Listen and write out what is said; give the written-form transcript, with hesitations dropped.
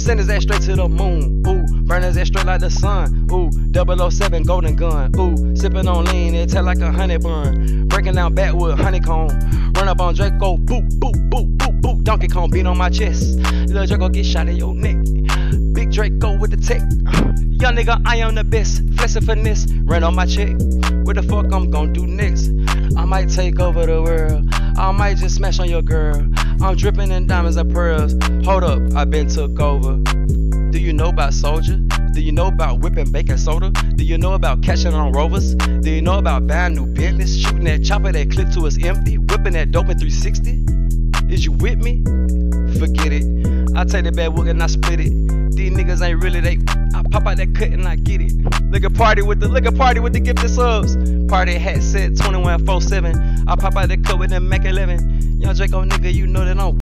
Send his ass straight to the moon. Ooh, burn his ass straight like the sun. Ooh, 007 golden gun. Ooh, sipping on lean, it taste like a honey bun. Breaking down backwood honeycomb. Run up on Draco, boop, boop, boop, boop, boop. Donkey Kong beat on my chest. Little Draco get shot in your neck. Big Draco with the tech. Young nigga, I am the best. Flexing finesse, run on my check. What the fuck I'm gon' do next? I might take over the world. I might just smash on your girl. I'm dripping in diamonds and pearls. Hold up, I been took over. Do you know about Soldier? Do you know about whipping baking soda? Do you know about catching on rovers? Do you know about buying new Bentleys? Shooting that chopper that clip to it's empty? Whipping that dope in 360? Is you with me? Forget it. I take that bad wood and I split it. These niggas ain't really they. I pop out that cut and I get it. Look at party with the gifted subs. Party hat set 2147. I pop out that cut with them Mac 11. Young Draco nigga, you know that I'm